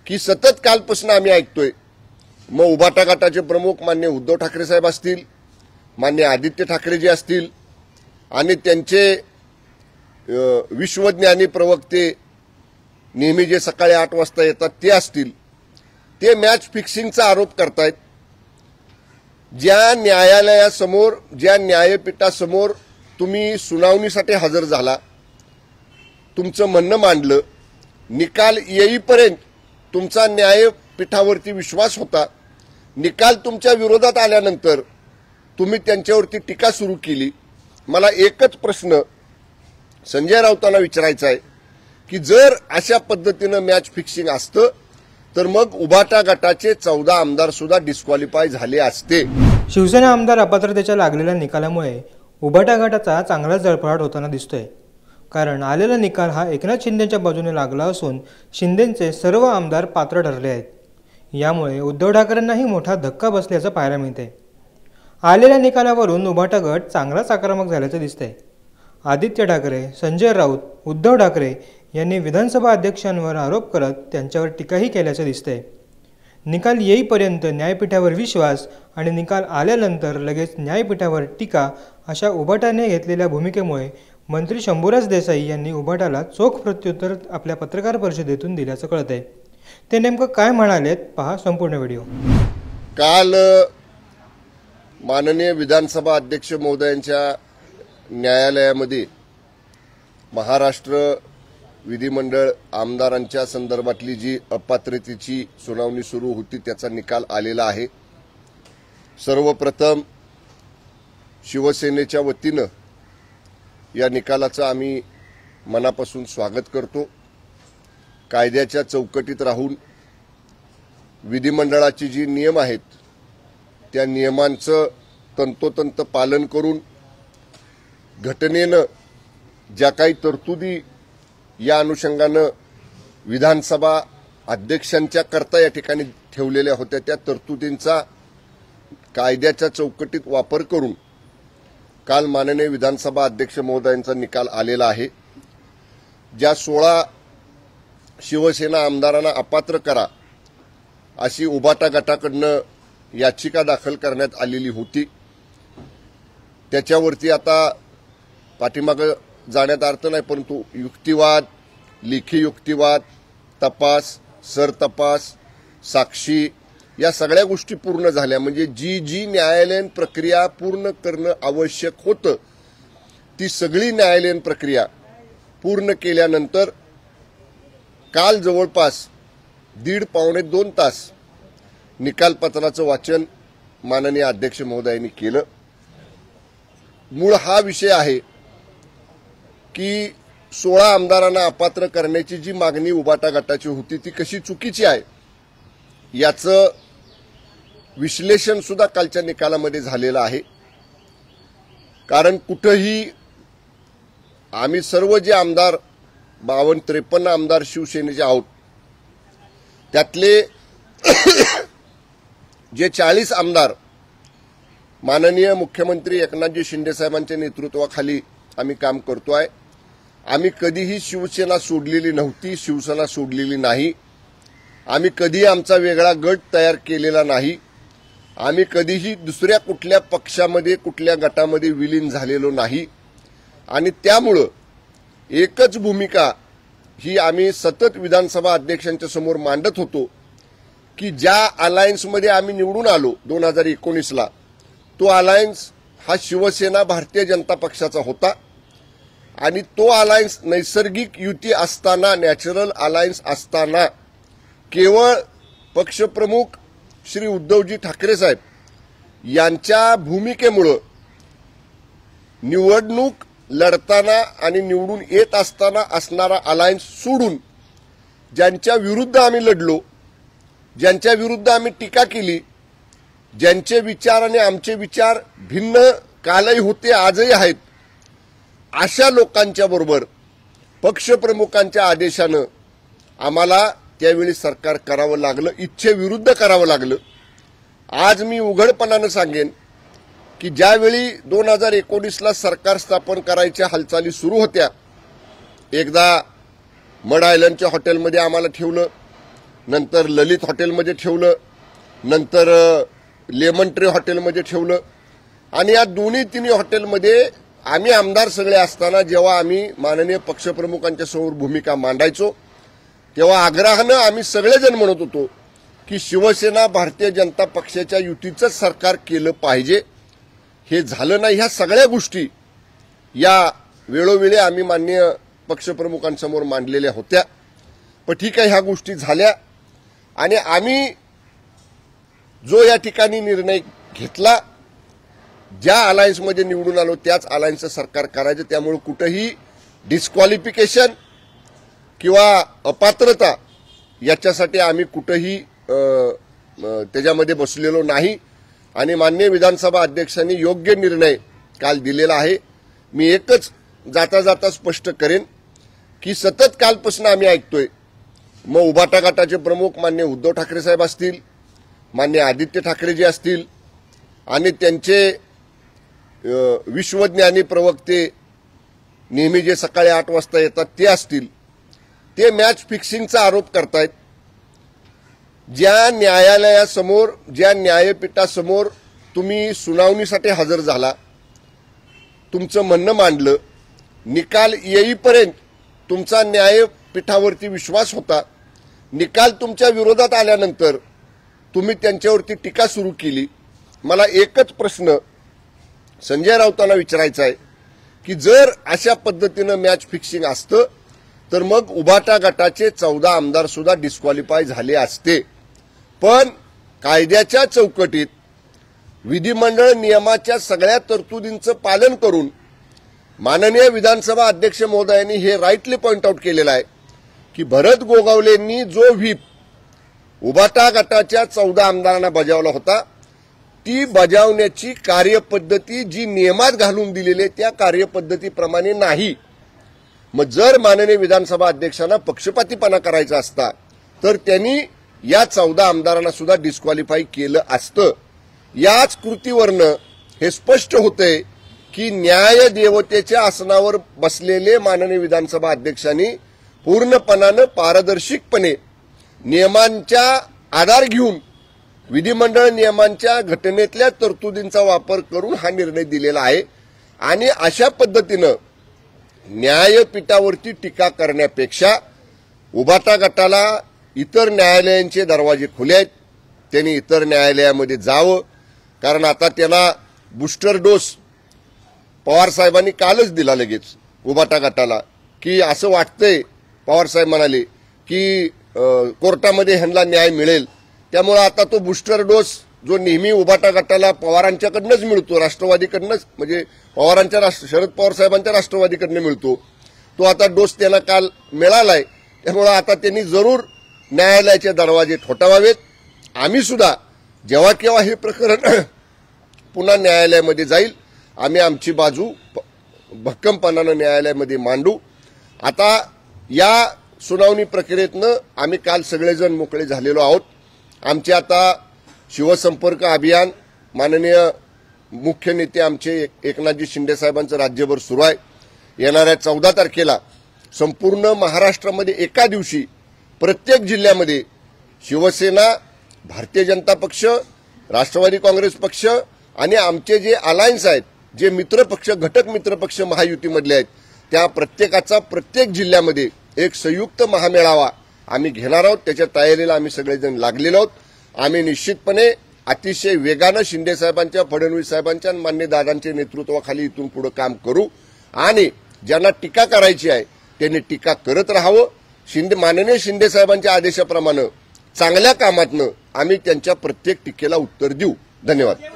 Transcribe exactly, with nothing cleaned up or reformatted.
की सतत कालपासून आम्ही ऐकतोय, मग उभाटा गटाचे प्रमुख मान्य उद्धव ठाकरे साहेब असतील, मान्य आदित्य ठाकरे जे असतील आणि त्यांचे विश्वज्ञानी प्रवक्ते नेहमी जे सकाळी आठ वाजता येतात ते असतील, ते मॅच फिक्सिंगचा आरोप करतायत। ज्या न्यायालयासमोर, ज्या न्यायपीठासमोर तुम्ही सुनावणीसाठी हजर झाला, तुमचं म्हणणं मांडलं, निकाल येईपर्यंत तुमचा न्यायपीठावरती विश्वास होता, निकाल तुमच्या विरोधात आल्यानंतर तुम्ही त्यांच्यावरती टीका सुरू केली। मला एकच प्रश्न संजय राऊतांना विचारायचा आहे की जर अशा पद्धतीनं मॅच फिक्सिंग असतं तर मग उभाटा गटाचे चौदा आमदार सुद्धा डिस्क्वालिफाय झाले असते। शिवसेना आमदार अपात्रतेच्या लागलेल्या निकालामुळे उभाटा गटाचा चांगलाच जळफळाट होताना दिसतोय। कारण आलेला निकाल हा एकनाथ शिंदेच्या बाजूने लागला असून शिंदेचे सर्व आमदार पात्र ठरले आहेत। यामुळे उद्धव ठाकरेंनाही मोठा धक्का बसल्याचं पाहायला मिळते। आलेल्या निकालावरून उभाटा गट चांगलाच आक्रमक झाल्याचं दिसतंय। आदित्य ठाकरे, संजय राऊत, उद्धव ठाकरे यांनी विधानसभा अध्यक्षांवर आरोप करत त्यांच्यावर टीकाही केल्याचं दिसतंय। निकाल येईपर्यंत न्यायपीठावर विश्वास आणि निकाल आल्यानंतर लगेच न्यायपीठावर टीका अशा उभाटाने घेतलेल्या भूमिकेमुळे मंत्री शंभूराज देसाई यांनी उभाटाला चोख प्रत्युत्तर आपल्या पत्रकार परिषदेतून दिल्याचं कळतंय। ते नेमकं काय म्हणालेत पहा संपूर्ण व्हिडिओ। काल माननीय विधानसभा अध्यक्ष महोदयांच्या न्यायालयामध्ये महाराष्ट्र विधिमंडळ आमदारांच्या संदर्भातली जी अपात्रतेची सुनावणी सुरू होती त्याचा निकाल आलेला आहे। सर्वप्रथम शिवसेनेच्या वतीनं या निकालाचं आम्ही मनापासून स्वागत करतो। कायद्याच्या चौकटीत राहून विधिमंडळाचे जी नियम आहेत त्या नियमांचं तंतोतंत पालन करून घटनेनं ज्या काही तरतुदी या अनुषंगानं विधानसभा अध्यक्षांच्या करता या ठिकाणी ठेवलेल्या होत्या त्या तरतुदींचा कायद्याच्या चौकटीत वापर करून काल माननीय विधानसभा अध्यक्ष महोदयांचा निकाल आलेला आहे। ज्या सोळा शिवसेना आमदारांना अपात्र करा अशी उभाटा गटाकडनं याचिका दाखल करण्यात आलेली होती, त्याच्यावरती आता पाठीमागं जाण्यात अर्थ नाही, परंतु युक्तिवाद, लेखी युक्तिवाद, तपास, सरतपास, साक्षी या सगळ्या गोष्टी पूर्ण झाल्या। म्हणजे जी जी न्यायालयीन प्रक्रिया पूर्ण करणं आवश्यक होतं ती सगळी न्यायालयीन प्रक्रिया पूर्ण केल्यानंतर काल जवळपास दीड पावणे दोन तास निकालपत्राचं वाचन माननीय अध्यक्ष महोदयांनी केलं। मूळ हा विषय आहे की सोळा आमदारांना अपात्र करण्याची जी मागणी उभाटा गटाची होती ती कशी चुकीची आहे याचं विश्लेषण सुद्धा कालच्या निकालामध्ये झालेलं आहे। कारण कुठेही आम्ही सर्व जे आमदार बावन्न त्रेपन्न आमदार शिवसेनेचे आहोत त्यातले जे चाळीस आमदार माननीय मुख्यमंत्री एकनाथजी शिंदे साहेबांच्या नेतृत्वाखाली आम्ही काम करतोय। आम्ही कधीही शिवसेना सोडलेली नव्हती, शिवसेना सोडलेली नाही। आम्ही कधी आमचा वेगळा गट तयार केलेला नाही। आम्ही कधीही दुसऱ्या कुठल्या पक्षामध्ये कुठल्या गटामध्ये विलीन झालेलो नाही आणि त्यामुळं एकच भूमिका ही आम्ही सतत विधानसभा अध्यक्षांच्या समोर मांडत होतो की ज्या अलायन्समध्ये आम्ही निवडून आलो दोन हजार एकोणीसला तो अलायन्स हा शिवसेना भारतीय जनता पक्षाचा होता आणि तो अलायन्स नैसर्गिक युती असताना, नॅचरल अलायन्स असताना केवळ पक्षप्रमुख श्री उद्धवजी ठाकरे साहेब यांच्या भूमिकेमुळे निवडणूक लढताना आणि निवडून येत असताना असणारा अलायन्स सोडून ज्यांच्या विरुद्ध आम्ही लढलो, ज्यांच्या विरुद्ध आम्ही टीका केली, ज्यांचे विचार आणि आमचे विचार भिन्न कालही होते आजही आहेत, अशा लोकांच्या बरोबर पक्षप्रमुखांच्या आदेशानं आम्हाला त्यावेळी सरकार करावं लागलं, इच्छेविरुद्ध करावं लागलं। आज मी उघडपणानं सांगेन की ज्यावेळी दोन हजार एकोणीसला सरकार स्थापन करायच्या हालचाली सुरू होत्या, एकदा मड आयलंडच्या हॉटेलमध्ये आम्हाला ठेवलं, नंतर ललित हॉटेलमध्ये ठेवलं, नंतर लेमन ट्री हॉटेलमध्ये ठेवलं आणि या दोन्ही तिन्ही हॉटेलमध्ये आम्ही आमदार सगळे असताना जेव्हा आम्ही माननीय पक्षप्रमुखांच्या समोर भूमिका मांडायचो तेव्हा आग्रहानं आम्ही सगळेजण म्हणत होतो की शिवसेना भारतीय जनता पक्षाच्या युतीचं सरकार केलं पाहिजे. हे झालं नाही. ह्या सगळ्या गोष्टी या वेळोवेळी आम्ही माननीय पक्षप्रमुखांसमोर मांडलेल्या होत्या. पण ठीक आहे, ह्या गोष्टी झाल्या आणि आम्ही जो या ठिकाणी निर्णय घेतला, ज्या अलायन्समध्ये निवडून आलो त्याच अलायन्सचं सरकार करायचं. त्यामुळे कुठंही डिस्क्वालिफिकेशन किंवा अपात्रता याच्यासाठी आम्ही कुठंही त्याच्यामध्ये बसलेलो नाही आणि माननीय विधानसभा अध्यक्षांनी योग्य निर्णय काल दिलेला आहे. मी एकच जाता जाता स्पष्ट करेन की सतत कालपासून आम्ही ऐकतोय, मग उभाटा गटाचे प्रमुख माननीय उद्धव ठाकरे साहेब असतील, माननीय आदित्य ठाकरेजी असतील आणि त्यांचे विश्वज्ञानी प्रवक्ते नेहमी जे सकाळी आठ वाजता येतात ते असतील, ते मॅच फिक्सिंगचा आरोप करतायत. ज्या न्यायालयासमोर, ज्या न्यायपीठासमोर तुम्ही सुनावणीसाठी हजर झाला, तुमचं म्हणणं मांडलं, निकाल येईपर्यंत तुमचा न्यायपीठावरती विश्वास होता, निकाल तुमच्या विरोधात आल्यानंतर तुम्ही त्यांच्यावरती टीका सुरू केली. मला एकच प्रश्न संजय राऊतांना विचारायचा आहे की जर अशा पद्धतीनं मॅच फिक्सिंग असतं तर मग उभाटा गटाचे चौदा आमदार सुद्धा डिस्क्वालिफाय झाले असते. पण कायद्याच्या चौकटीत विधिमंडळ नियमाच्या सगळ्या तरतुदींचं पालन करून माननीय विधानसभा अध्यक्ष महोदयांनी हे राईटली पॉइंट आउट केलेलं आहे की भरत गोगावलेंनी जो व्हीप उभाटा गटाच्या चौदा आमदारांना बजावला होता, ती बजावण्याची कार्यपद्धती जी नियमात घालून दिलेली त्या कार्यपद्धतीप्रमाणे नाही. मग जर माननीय विधानसभा अध्यक्षांना पक्षपातीपणा करायचा असता तर त्यांनी या चौदा आमदारांना सुद्धा डिस्क्वालिफाय केलं असतं. याच कृतीवरनं हे स्पष्ट होतंय की न्याय देवतेच्या आसनावर बसलेले माननीय विधानसभा अध्यक्षांनी पूर्णपणानं पारदर्शकपणे नियमांच्या आधार घेऊन विधिमंडळ नियमांच्या घटनेतल्या तरतुदींचा वापर करून हा निर्णय दिलेला आहे. आणि अशा पद्धतीनं न्यायपीठावरती टीका करण्यापेक्षा उभाटा गटाला इतर न्यायालयांचे दरवाजे खुले आहेत, त्यांनी इतर न्यायालयामध्ये जावं. कारण आता त्यांना बूस्टर डोस पवार साहेबांनी कालच दिला लगेच उभाटा गटाला, की असं वाटतंय, पवार साहेब म्हणाले की कोर्टामध्ये ह्यांना न्याय मिळेल. त्यामुळे आता तो बूस्टर डोस जो नेहमी उभाटा गटाला पवारांच्याकडनंच मिळतो, राष्ट्रवादीकडनंच, म्हणजे पवारांच्या शरद पवार साहेबांच्या राष्ट्रवादीकडनं मिळतो, तो आता डोस त्यांना काल मिळालाय. त्यामुळे आता त्यांनी जरूर न्यायालयाचे दरवाजे ठोठावावेत. आम्ही सुद्धा जेव्हा केव्हा हे प्रकरण पुन्हा न्यायालयामध्ये जाईल, आम्ही आमची बाजू भक्कमपणानं न्यायालयामध्ये मांडू. आता या सुनावणी प्रक्रियेतनं आम्ही काल सगळेजण मोकळे झालेलो आहोत. आमचे आता शिवसंपर्क अभियान माननीय मुख्य नेते आमचे एकनाथजी शिंदे साहेबांचं राज्यभर सुरू आहे. येणाऱ्या चौदा तारखेला संपूर्ण महाराष्ट्रामध्ये एका दिवशी प्रत्येक जिल्ह्यामध्ये शिवसेना, भारतीय जनता पक्ष, राष्ट्रवादी काँग्रेस पक्ष आणि आमचे जे अलायन्स आहेत, जे मित्रपक्ष, घटक मित्रपक्ष महायुतीमधले आहेत, त्या प्रत्येकाचा प्रत्येक जिल्ह्यामध्ये एक संयुक्त महामेळावा आम्ही घेणार आहोत. त्याच्या तयारीला आम्ही सगळेजण लागलेलो आहोत. आम्ही निश्चितपणे अतिशय वेगानं शिंदे साहेबांच्या, फडणवीस साहेबांच्या आणि मान्य दादांच्या नेतृत्वाखाली इथून पुढे काम करू आणि ज्यांना टीका करायची आहे त्यांनी टीका करत राहावं. शिंदे माननीय शिंदे साहेबांच्या आदेशाप्रमाणे चांगल्या कामातनं आम्ही त्यांच्या प्रत्येक टीकेला उत्तर देऊ. धन्यवाद.